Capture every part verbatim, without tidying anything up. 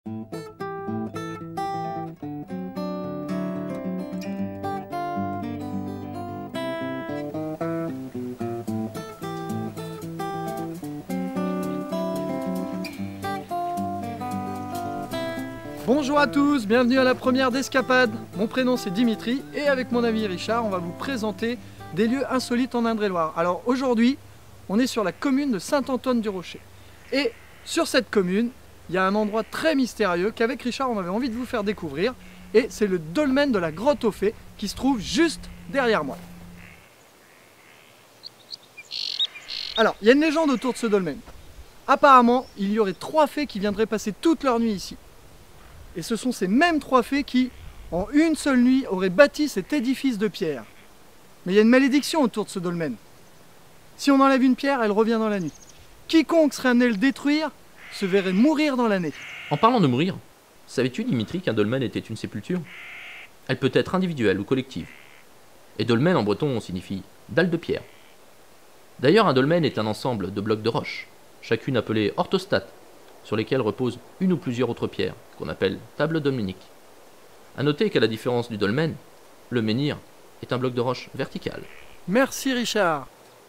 Bonjour à tous, bienvenue à la première d'Escapade. Mon prénom c'est Dimitri et avec mon ami Richard, on va vous présenter des lieux insolites en Indre-et-Loire. Alors aujourd'hui, on est sur la commune de Saint-Antoine-du-Rocher. Et sur cette commune, il y a un endroit très mystérieux qu'avec Richard on avait envie de vous faire découvrir. Et c'est le dolmen de la grotte aux fées qui se trouve juste derrière moi. Alors, il y a une légende autour de ce dolmen. Apparemment, il y aurait trois fées qui viendraient passer toute leur nuit ici. Et ce sont ces mêmes trois fées qui, en une seule nuit, auraient bâti cet édifice de pierre. Mais il y a une malédiction autour de ce dolmen. Si on enlève une pierre, elle revient dans la nuit. Quiconque serait amené à le détruire se verrait mourir dans l'année. En parlant de mourir, savais-tu, Dimitri, qu'un dolmen était une sépulture? Elle peut être individuelle ou collective. Et dolmen en breton signifie dalle de pierre. D'ailleurs, un dolmen est un ensemble de blocs de roches, chacune appelée orthostate, sur lesquels reposent une ou plusieurs autres pierres, qu'on appelle table dolmenique. A noter qu'à la différence du dolmen, le menhir est un bloc de roche vertical. Merci Richard.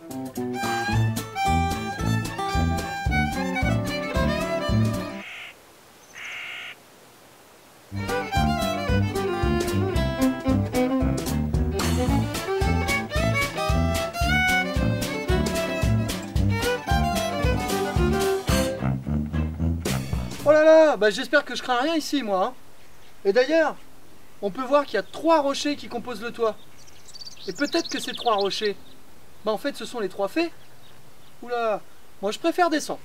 Oh là là, bah j'espère que je crains rien ici moi. Hein. Et d'ailleurs, on peut voir qu'il y a trois rochers qui composent le toit. Et peut-être que ces trois rochers, bah en fait ce sont les trois fées. Oula, moi je préfère descendre.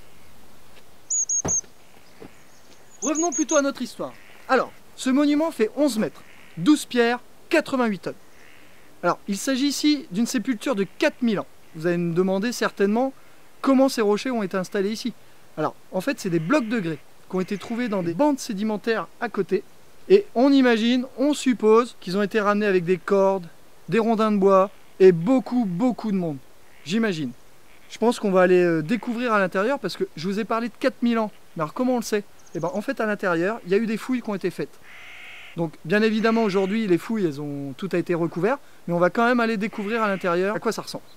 Revenons plutôt à notre histoire. Alors, ce monument fait onze mètres, douze pierres, quatre-vingt-huit tonnes. Alors, il s'agit ici d'une sépulture de quatre mille ans. Vous allez me demander certainement comment ces rochers ont été installés ici. Alors, en fait, c'est des blocs de grès qui ont été trouvés dans des bandes sédimentaires à côté. Et on imagine, on suppose qu'ils ont été ramenés avec des cordes, des rondins de bois et beaucoup, beaucoup de monde. J'imagine. Je pense qu'on va aller euh, découvrir à l'intérieur parce que je vous ai parlé de quatre mille ans. Mais alors comment on le sait? Eh ben, en fait, à l'intérieur, il y a eu des fouilles qui ont été faites. Donc, bien évidemment, aujourd'hui, les fouilles, elles ont, tout a été recouvert. Mais on va quand même aller découvrir à l'intérieur à quoi ça ressemble.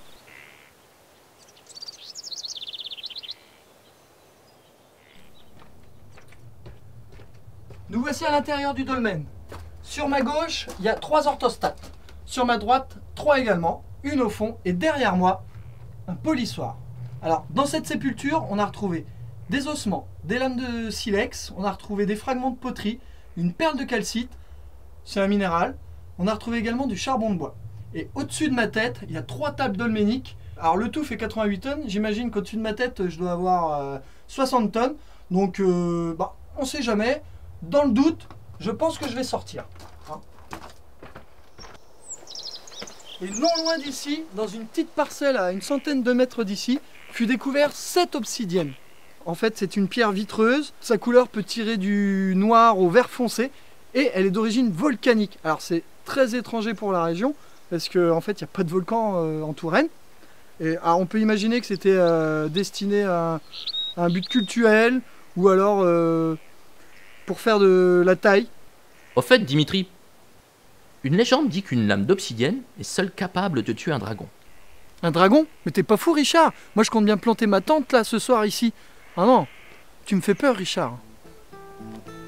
Nous voici à l'intérieur du dolmen. Sur ma gauche, il y a trois orthostates. Sur ma droite, trois également, une au fond. Et derrière moi, un polissoir. Alors, dans cette sépulture, on a retrouvé des ossements, des lames de silex, on a retrouvé des fragments de poterie, une perle de calcite, c'est un minéral. On a retrouvé également du charbon de bois. Et au-dessus de ma tête, il y a trois tables dolméniques. Alors, le tout fait quatre-vingt-huit tonnes. J'imagine qu'au-dessus de ma tête, je dois avoir euh, soixante tonnes. Donc, euh, bah, on ne sait jamais. Dans le doute, je pense que je vais sortir. Hein. Et non loin d'ici, dans une petite parcelle à une centaine de mètres d'ici, fut découvert cette obsidienne. En fait, c'est une pierre vitreuse. Sa couleur peut tirer du noir au vert foncé. Et elle est d'origine volcanique. Alors c'est très étranger pour la région, parce qu'en en fait, il n'y a pas de volcan euh, en Touraine. Et, alors, on peut imaginer que c'était euh, destiné à, à un but cultuel, ou alors... Euh, pour faire de la taille. Au fait, Dimitri, une légende dit qu'une lame d'obsidienne est seule capable de tuer un dragon. Un dragon? Mais t'es pas fou, Richard? Moi, je compte bien planter ma tente, là, ce soir, ici. Ah non, tu me fais peur, Richard.